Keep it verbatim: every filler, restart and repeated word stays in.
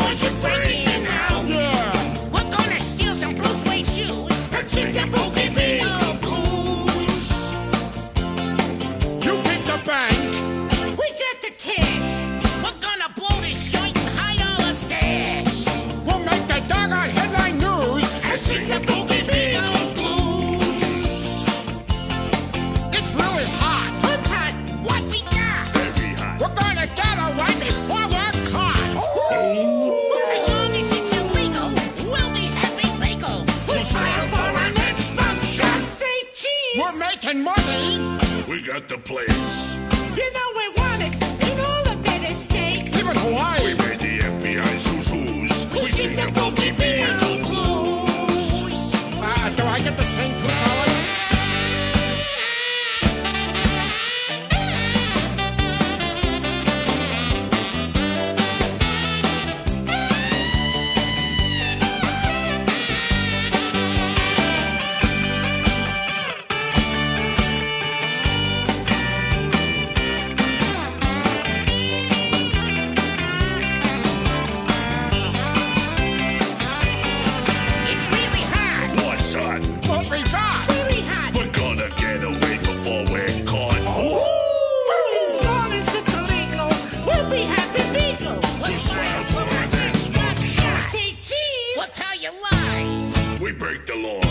boys is breaking out. Yeah. We're gonna steal some blue suede shoes And sing the Boogie Beagle blues. You keep the bank. We got the cash. We're gonna blow this joint and hide all the stash. We'll make the doggone headline news. And sing the Boogie Beagle blues. It's really hot. What's hot? What we got? Very hot. We're gonna get away before we're caught. As long as it's illegal, we'll be having bagels. We'll try for our next mugshot. Say cheese. We're making money. We got the place. You know we want it in all the better states. Even Hawaii. We made the F B I who's who's. We sing the Boogie Beagle blues. Uh, do I get to sing too, fellas? It's really hot. What's hot? What we got? Very hot. We're gonna get away before we're caught. As long as it's illegal, we'll be happy beagles. Let's try for our next mugshot. Say cheese. We'll tell you lies. We break the law.